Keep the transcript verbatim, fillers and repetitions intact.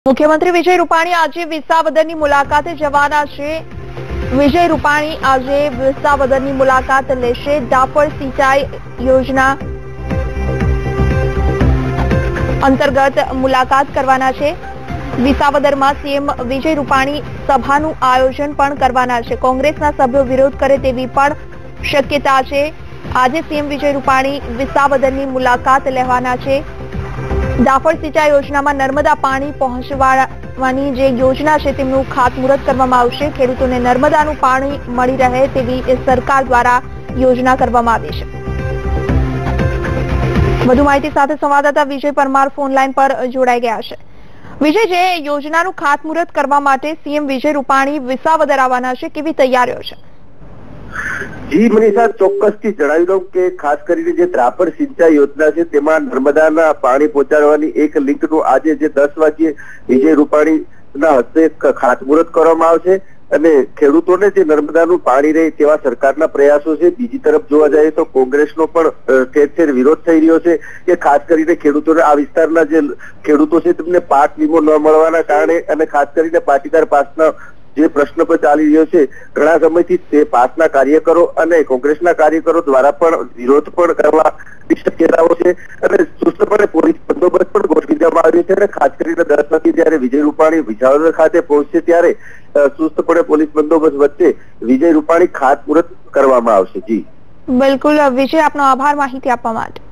મુખ્યમંત્રી વિજય રૂપાણી આજે વિસાવદરની મુલાકાતે જવાના છે। વિજય રૂપાણી આજે વિસાવદરની મુલાકાત લેશે। ડાપર સિંચાઈ યોજના અંતર્ગત મુલાકાત કરવાના છે। વિસાવદરમાં સીએમ વિજય રૂપાણી સભાનું આયોજન પણ કરવાના છે। કોંગ્રેસના સભ્યો વિરોધ કરે તેવી પણ શક્યતા છે। આજે સીએમ વિજય રૂપાણી વિસાવદરની મુલાકાત લેવાના છે। ડાપર સિંચાઈ યોજનામાં નર્મદા પાણી પહોંચવાની જે યોજના છે તેમનું ખાતમુહૂર્ત કરવામાં આવશે। ખેડૂતોને નર્મદાનું પાણી મળી રહે તેવી સરકાર દ્વારા યોજના કરવામાં આવી છે। વધુ માહિતી સાથે સંવાદદાતા વિજય પરમાર ફોનલાઈન પર જોડાઈ ગયા છે। વિજય, જે યોજનાનું ખાતમુહૂર્ત કરવા માટે સીએમ વિજય રૂપાણી વિસાવદર આવવાના છે, કેવી તૈયારીઓ છે? જી મનીષા, ચોક્કસથી જણાવી દઉં કે ખાસ કરીને જે ડાપર સિંચાઈ યોજના છે તેમાં નર્મદાના પાણી પહોંચાડવાની એક લિંકનું આજે જે દસ વાગ્યે વિજય રૂપાણીના હસ્તે ખાતમુહૂર્ત કરવામાં આવશે અને ખેડૂતોને જે નર્મદાનું પાણી રહે તેવા સરકારના પ્રયાસો છે। બીજી તરફ જોવા જઈએ તો કોંગ્રેસનો પણ ઠેર ઠેર વિરોધ થઈ રહ્યો છે કે ખાસ કરીને ખેડૂતોને આ વિસ્તારના જે ખેડૂતો છે તેમને પાક વીમો ન મળવાના કારણે અને ખાસ કરીને પાટીદાર પાસના જે પ્રશ્ન પર ચાલી રહ્યો છે ઘણા સમયથી તે પાસના કાર્યકરો અને કોંગ્રેસના કાર્યકરો દ્વારા પણ વિરોધ પણ કરવા શક્યતાઓ છે અને ચુસ્તપણે પોલીસ બંદોબસ્ત પણ ગોઠવી દેવામાં આવ્યો છે અને ખાસ કરીને દસ વાગે જયારે વિજય રૂપાણી વિસાવદર ખાતે પહોંચશે ત્યારે ચુસ્તપણે પોલીસ બંદોબસ્ત વચ્ચે વિજય રૂપાણી ખાતમુહૂર્ત કરવામાં આવશે। જી બિલકુલ વિજય, આપનો આભાર માહિતી આપવા માટે।